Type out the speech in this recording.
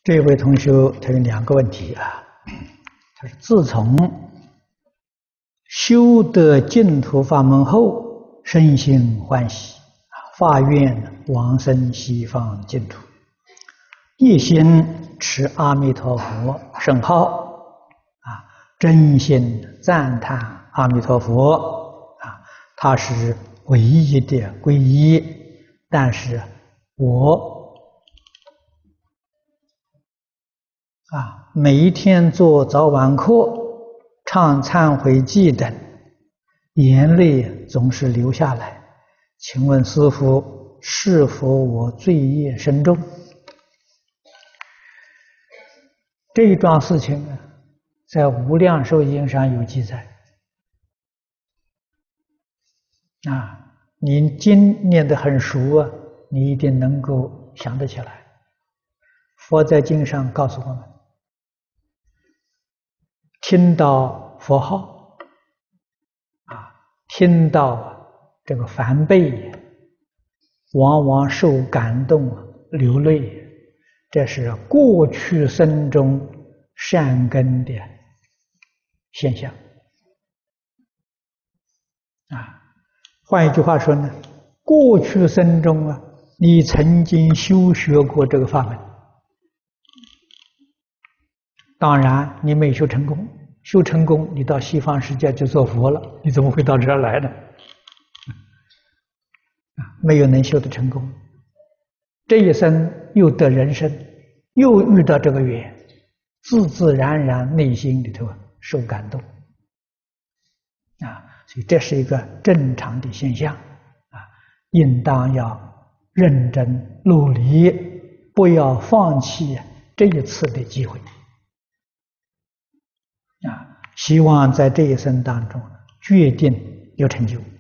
这位同学他有两个问题啊，他说自从修得净土法门后，身心欢喜发愿往生西方净土，一心持阿弥陀佛圣号真心赞叹阿弥陀佛他是唯一的皈依，但是我每一天做早晚课，唱忏悔偈等，眼泪总是流下来。请问师父，是否我罪业深重？这一桩事情在《无量寿经》上有记载。你经念得很熟你一定能够想得起来。佛在经上告诉我们，听到佛号听到这个梵呗，往往受感动流泪，这是过去生中善根的现象换一句话说呢，过去生中你曾经修学过这个法门，当然你没修成功，修成功你到西方世界就做佛了，你怎么会到这儿来呢？没有能修得成功，这一生又得人生，又遇到这个缘，自自然然内心里头受感动所以这是一个正常的现象应当要认真努力，不要放弃这一次的机会希望在这一生当中决定有成就。